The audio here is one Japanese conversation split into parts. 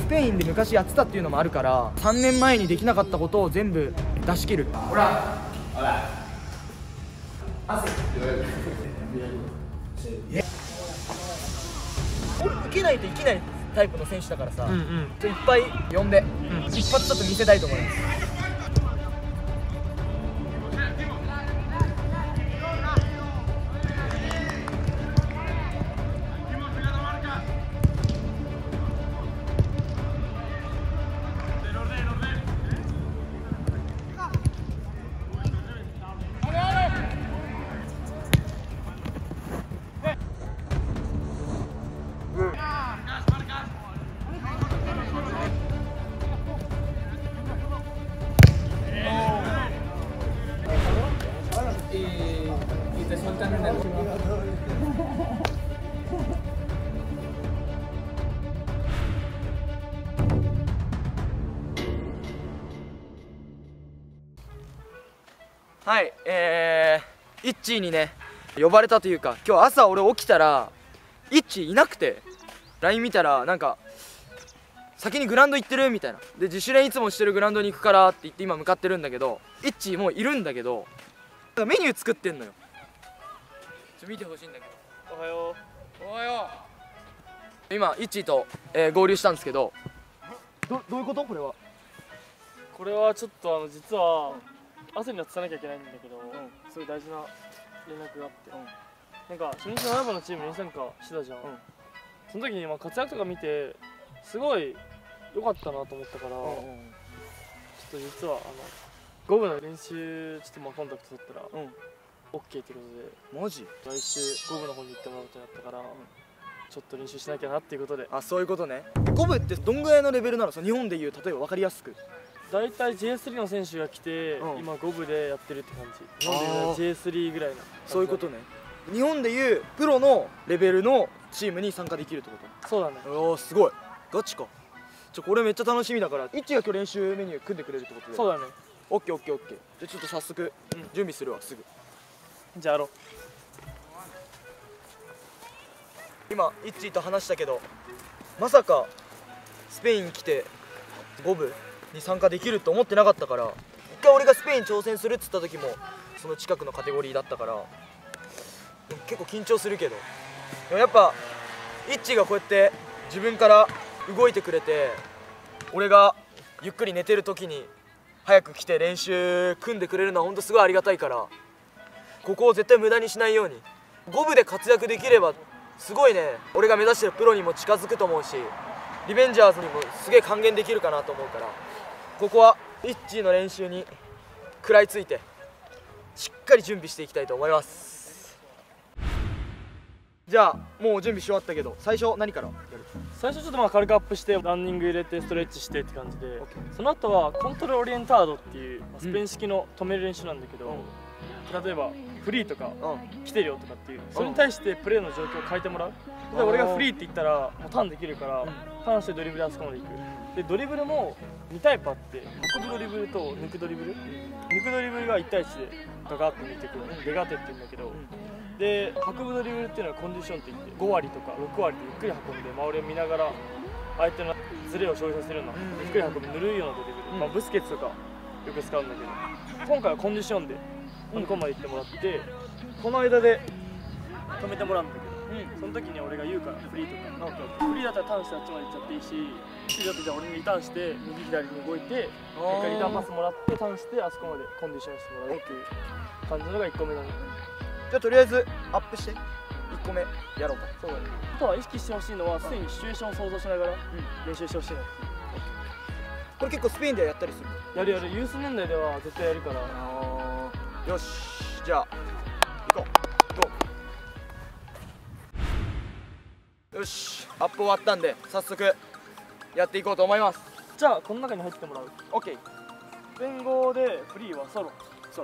ペインで昔やってたっていうのもあるから、3年前にできなかったことを全部出し切る。ほらほら汗受けないといけないタイプの選手だからさ、いっぱい呼んで、一発ちょっと見せたいと思います。はい、イッチーにね呼ばれたというか、今日朝俺起きたらイッチーいなくて、 LINE 見たらなんか先にグラウンド行ってるみたいなで、自主練いつもしてるグラウンドに行くからって言って今向かってるんだけど、イッチーもういるんだけどメニュー作ってんのよ。見てほしいんだけど。おはよう。おはよう。今イッチーと、合流したんですけど、どういうことこれは。 これはちょっと実は朝には伝えなきゃいけないんだけど、すごい大事な連絡があって、なんか初日の7番のチームに参加してたじゃん、その時に活躍とか見てすごい良かったなと思ったから、ちょっと実は5部の練習ちょっとコンタクト取ったら、OK っていうことで、 マジ来週5部の方に行ってもらうことになったから、ちょっと練習しなきゃなっていうことで。 あ、そういうことね。5部ってどんぐらいのレベルなの？日本でいう例えば分かりやすく。 大体 J3 の選手が来て、今5部でやってるって感じ。日本でいう J3 ぐらいの。そういうことね。 日本でいうプロのレベルのチームに参加できるってこと？ そうだね。 おお、すごい。ガチか。これめっちゃ楽しみだから、イッチが今日練習メニュー組んでくれるってことで。 そうだね。 オッケーオッケーオッケー。じゃあちょっと早速、準備するわ、すぐ。 じゃあやろう。 今イッチと話したけど、まさかスペイン来て5部に参加できると思ってなかったから、一回俺がスペイン挑戦するっつった時もその近くのカテゴリーだったから、結構緊張するけど、でもやっぱイッチがこうやって自分から動いてくれて、俺がゆっくり寝てる時に早く来て練習組んでくれるのは本当すごいありがたいから、ここを絶対無駄にしないように、5部で活躍できればすごいね、俺が目指してるプロにも近づくと思うし、リベンジャーズにもすげえ還元できるかなと思うから、ここはイッチーの練習に食らいついてしっかり準備していきたいと思います。じゃあもう準備し終わったけど、最初何からやる？ 最初ちょっと軽くアップしてランニング入れてストレッチしてって感じで、その後はコントロールオリエンタードっていうスペイン式の止める練習なんだけど、例えばフリーとか来てるよとかっていう、それに対してプレーの状況を変えてもらう。で俺がフリーって言ったらもうターンできるから、ターンしてドリブルあそこまで行く。でドリブルも2タイプあって、運ぶドリブルと抜くドリブル。抜くドリブルが1対1でガガッと抜いてくる、デガテって言うんだけど、で運ぶドリブルっていうのはコンディションって言って、5割とか6割でゆっくり運んで周りを見ながら相手のズレを生じさせるような、ゆっくり運ぶぬるいようなドリブル、ブスケツとかよく使うんだけど、今回はコンディションでここまで行ってもらって、この間で止めてもらうんだけど、その時に俺が言うからフリーとか、フリーだったらターンしてあっちまで行っちゃっていいし、フリーだったらじゃあ俺にリターンして右左に動いて、一回リターンパスもらってターンしてあそこまでコンディションしてもらうっていう感じのが1個目なの。 じゃあとりあえずアップして1個目やろうか。 そうだね。あとは意識してほしいのは、常にシチュエーションを想像しながら練習してほしいなっていう。 これ結構スペインではやったりする？ やるやる、ユース年代では絶対やるから。 よし、じゃあ行こう。よし、アップ終わったんで早速やっていこうと思います。 じゃあこの中に入ってもらう。 OK。 スペイン語でフリーはソロ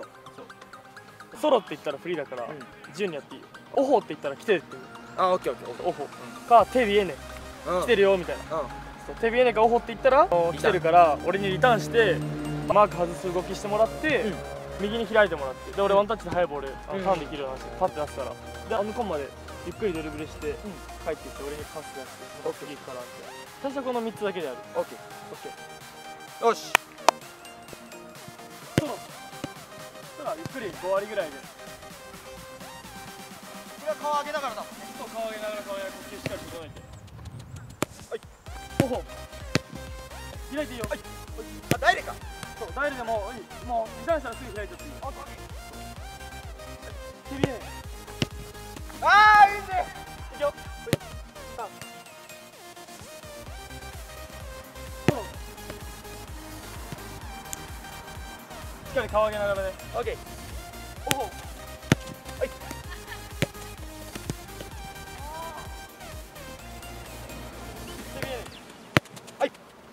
って言ったらフリーだから、自由にやっていいよ。オホって言ったら来てるっていう。 オッケーオッケー。 オホかテビエネ、来てるよみたいな。テビエネかオホって言ったら来てるから、俺にリターンしてマーク外す動きしてもらって、右に開いてもらって、で俺ワンタッチで速いボールターンできるようになってパッて出すから、で向こうまでゆっくりドリブルして帰ってきて俺にパス出して次行くからって。 最初この3つだけでやる。 オッケオッケー。よし。 そうそしたらゆっくり5割ぐらいで。 これは顔上げながらだもんね。 そう、顔上げながら顔上げながら呼吸しっかり整えて。はい。おほ。開いていいよ。はい。 あ、ダイレか。 そう、ダイレでもいい。もう油断したらすぐ開いちゃっていい。 オッケー。 手びね。 ああ、いいね。 いくよ。さあ。そう。しっかり顔上げながらね。 オッケー。 おほ。はい。手びね。 はい。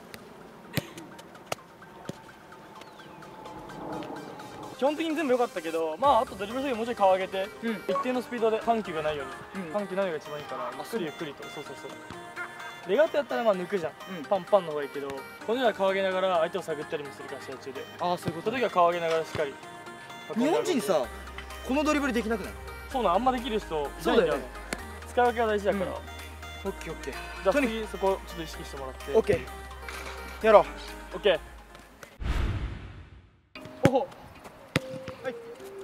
基本的に全部良かったけど、まああとドリブル時もうちょい顔上げて、 うん。 一定のスピードで緩急がないように、 うん緩急ないのが一番いいからゆっくりゆっくりと。そうそうそう。レガートやったらまあ抜くじゃん、 うんパンパンの方がいいけど、このような顔上げながら相手を探ったりもするから試合中で、 ああ、そういうこその時は顔上げながらしっかり。 日本人さ、このドリブルできなくない？ そうなん、あんまできる人そうだよね。 使い分けが大事だから、 オッケーオッケー。 じゃあとに次そこちょっと意識してもらって。 オッケー。やろう。 オッケー。おほ。 はい。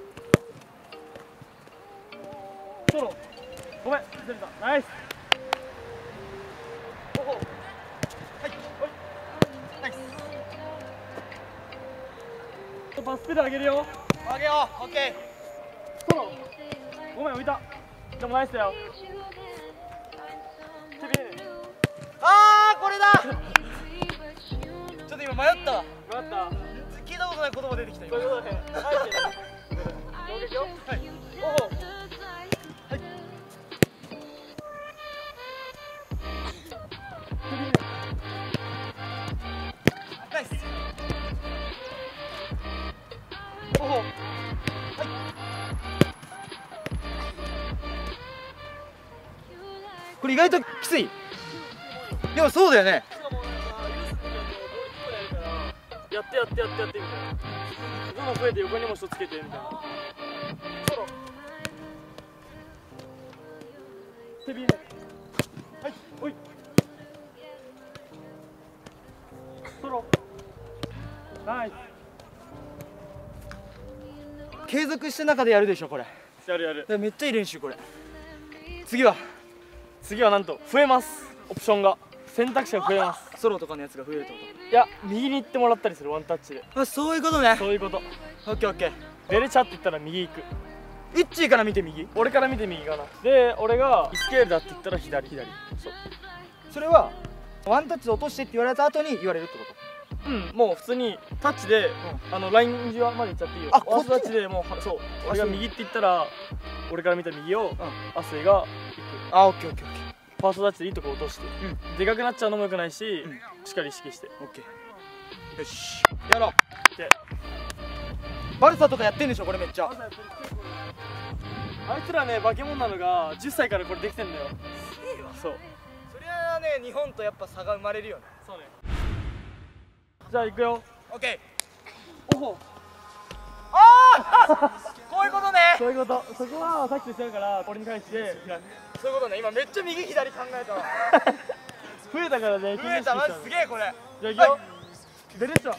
ソロ。ごめん、ずれた。ナイス。おほ。 はい。ナイス。 パスペダル上げるよ。 上げよう。オッケソロ。ごめん、浮いた。でもナイスだよ。手びね。 ー。ああ、これだ。ちょっと今迷ったわ。 分かった。 聞いたことない言葉出てきた今。 そういうことだね。あえてね。攻撃よ。 はい。 おほ。 はい。 手びね。 ナイス。 おほ。 これ意外ときつい。でもそうだよね。 やってやってやってやってみたいな。どんどん増えて横にも人つけてみたいな。ソロ。手びね。はい。おい。ソロ。ナイ継続した中でやるでしょこれ。 ス。やるやる。 めっちゃいい練習これ。次は次はなんと増えます。オプションが、選択肢が増えます。 ソロとかのやつが増えるってこいや、右に行ってもらったりする、ワンタッチで。 と？あ、そういうことね。 そういうこと。 オッケーオッケー。 ベレチャって言ったら右行く。 イッチーから見て右。 俺から見て右かな。で、俺がイスケールだって言ったら左。左。そう。 それはワンタッチで落としてって言われた後に言われるってこと？ うん、もう普通にタッチで、ライン際まで行っちゃっていいよ。 あ、 ワンタッチでもう、そう、俺が右って言ったら、俺から見た右を、亜生が行く。 あ、オッケーオッケーオッケファーストタッチでいいとこ落として、でかくなっちゃうのもよくないし、 うんしっかり意識して。 ー。オッケー。よし。やろう。 で、 バルサとかやってんでしょこれめっちゃ。 あいつらね、化け物なのが10歳からこれできてんだよ。そう。 そりゃあね、日本とやっぱ差が生まれるよね。 そうね。じゃあ行くよ。 オッケおほ。 ー。ああこういうことね。 そういうこと。そこはさっきと違うから、俺に返して開く。 そういうことね。今めっちゃ右左考えたわ。 増えたからね、 増えた。マジすげえこれ。 じゃあ行くよ。ベレッチャ。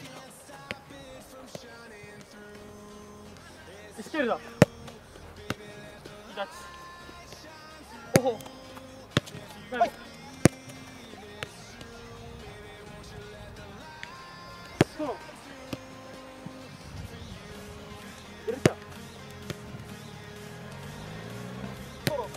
イスケールだ。いいタッチ。おほ。 はい。 ソロ。ベレッチャ。ソロ。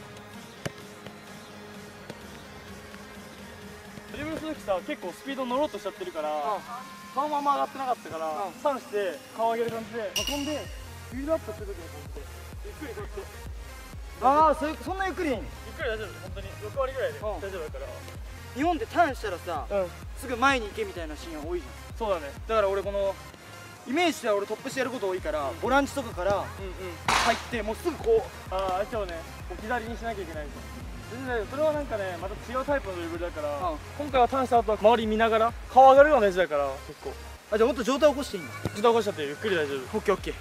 ドリブルするときさ、結構スピード乗ろうとしちゃってるから、顔まま上がってなかったから、ターンして顔上げる感じで運んでビルドアップするときにこうやってゆっくりこうやってああ、そんなゆっくりでいいの？ ゆっくり大丈夫、本当に6割ぐらいで大丈夫だから。 日本ってターンしたらさ、 うん、 すぐ前に行けみたいなシーン多いじゃん。 そうだね。 だから俺このイメージしては俺トップしてやること多いから、ボランチとかからうんうん。 入ってもうすぐこああ、今日ね、置き去りにしなきゃいけないと。全然それはなんかね、また違うタイプのドリブルだから、今回はターンした後は周り見ながら顔上がるのが大事だから、結構う。あ、じゃあもっと状態起こしていいんだ。 自動起こしちゃってゆっくり大丈夫。 オッケーオッケー。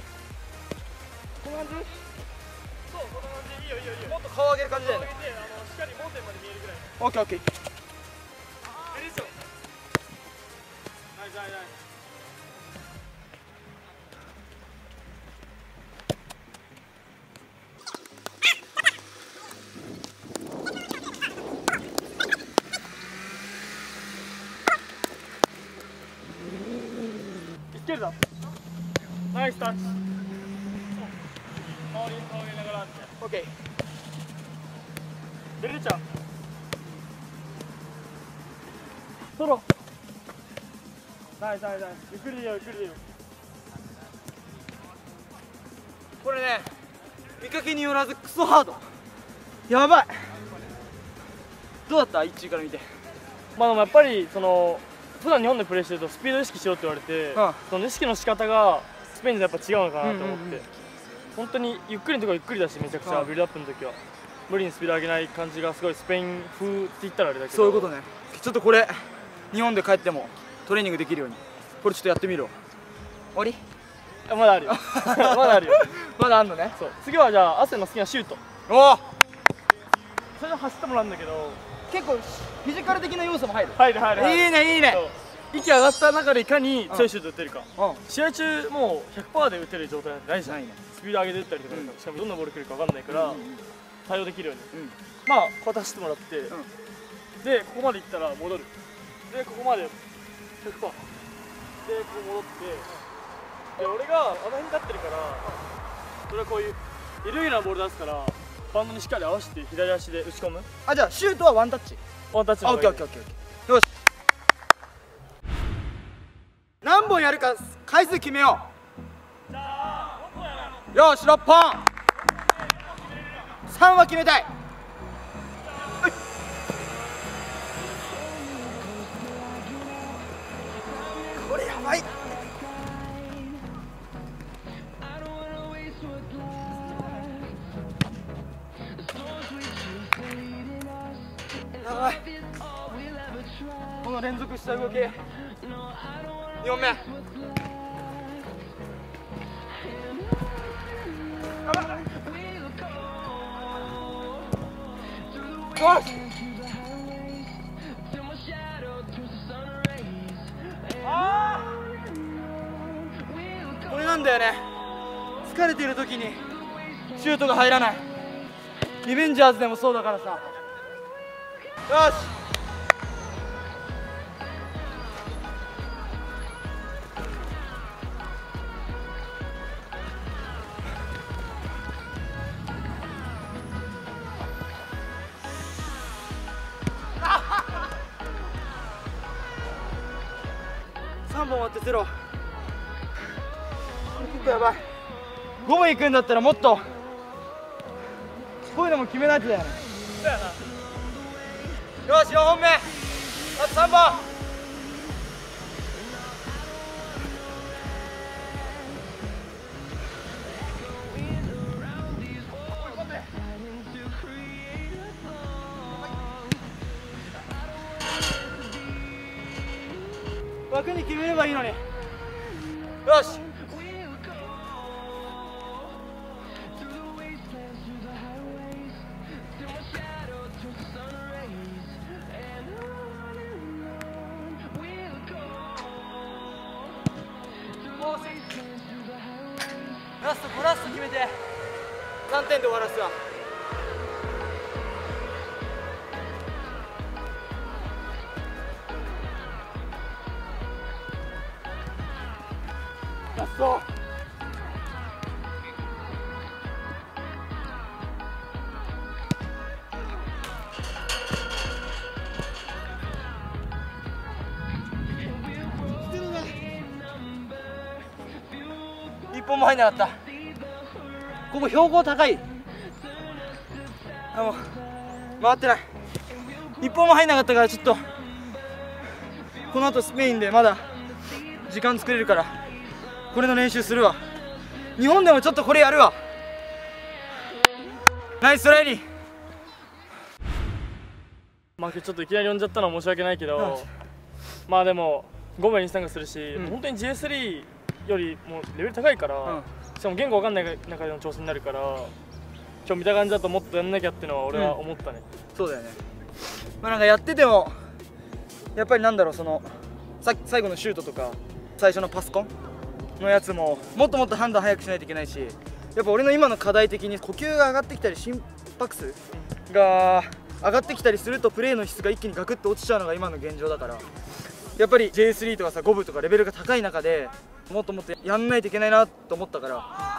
こんな感じ？そう、こんな感じ。いいよいいよいいよ。 もっと顔上げる感じだよね。 しっり盲点まで見えるぐらい。 オッケーオッケー。 レディーショー。ナイスナイスナイス。いけるだ。ナイスタッチ。顔にながらって。 オッケー。 ベルちゃん。ソロ。ナイスナイスナイス。ゆっくりでいいよゆっくりでいいよ。 これね、見かけによらずクソハード。やばい。どうだった？ 1 位から見て。 まあでもやっぱりその普段日本でプレーしてるとスピード意識しろって言われて、その意識の仕方がスペインでやっぱ違うのかなと思って、本当にゆっくりのところゆっくりだし、めちゃくちゃビルドアップの時は無理にスピード上げない感じがすごいスペイン風って言ったらあれだけど、 そういうことね。ちょっとこれ日本で帰ってもトレーニングできるようにこれちょっとやってみろ。終わり？ まだあるよまだあるよまだあんのね。 そう、次はじゃあ汗の好きなシュート。 おお、 それを走ってもらうんだけど、 結構フィジカル的な要素も入る。 入る入る。 いいねいいね。 息上がった中でいかに強いシュート打てるか。 うん、 試合中もう 100% で打てる状態なんてないじゃん。 ないね。 スピード上げて打ったりとか、しかもどんなボール来るか分かんないから対応できるように、 うん、 まあこうやって走ってもらって、でここまで行ったら戻る、でここまで 100%でここ戻って、で俺があの辺に立ってるから、それはこういうイレギュラーなボール出すからバウンドにしっかり合わせて左足で打ち込む。 あ、じゃあシュートはワンタッチ。 ワンタッチのオッケーオッケーオッケー。よし、何本やるか回数決めよう。よし、6本。3は決めたい。これやばい。やばい。この連続した動き。2本目。よし。これなんだよね。疲れてる時にシュートが入らない。リベンジャーズでもそうだからさ。よし。3本割ってゼロ。結構やばい。5本いくんだったらもっとこういうのも決めないとだよね。 そうやな。 よし、4本目。あと3本。枠に決めればいいのに。よし。ラスト5ラスト決めて3点で終わらすわ。ラスト。1本も入んなかった。ここ標高高い。もう回ってない。1本も入んなかったから、ちょっとこの後スペインでまだ時間作れるからこれの練習するわ。日本でもちょっとこれやるわ。ナイストライリー。 まあちょっといきなり呼んじゃったのは申し訳ないけど、まあでも5名に参加するし、本当に J3 よりもレベル高いから、しかも言語わかんない中での挑戦になるから、 今日見た感じだともっとやんなきゃっていうのは俺は思ったね。 そうだよね。まあなんかやっててもやっぱりなんだろう、その最後のシュートとか最初のパスコンのやつももっともっと判断早くしないといけないし、やっぱ俺の今の課題的に呼吸が上がってきたり心拍数が上がってきたりするとプレーの質が一気にガクッと落ちちゃうのが今の現状だから、やっぱり J3 とかさ5部とかレベルが高い中でもっともっとやんないといけないなと思ったから、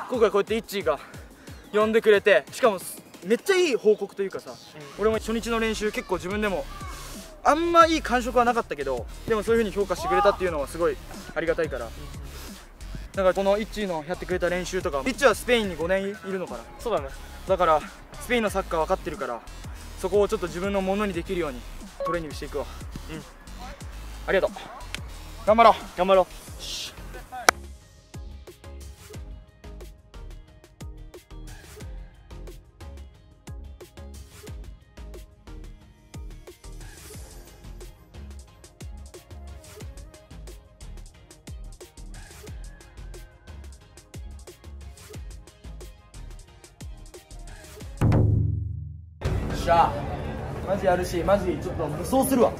今回こうやってイッチーが呼んでくれて、しかもめっちゃいい報告というかさ、俺も初日の練習結構自分でもあんまいい感触はなかったけど、でもそういう風に評価してくれたっていうのはすごいありがたいから、だからこのイッチーのやってくれた練習とか、イッチーはスペインに5年いるのかな。 そうだね。 だからスペインのサッカー分かってるから、そこをちょっと自分のものにできるようにトレーニングしていくわ。ありがとう。頑張ろう頑張ろう。 しゃあマジやるし、マジちょっと無双するわ。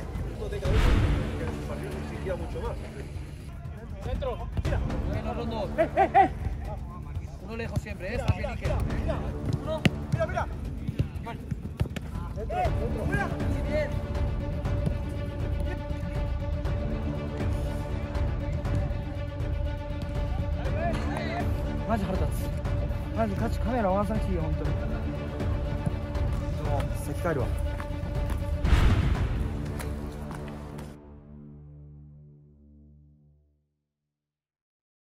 マジ腹立つ。マジカメラ回さなくていいよ本当に。もう先帰るわ。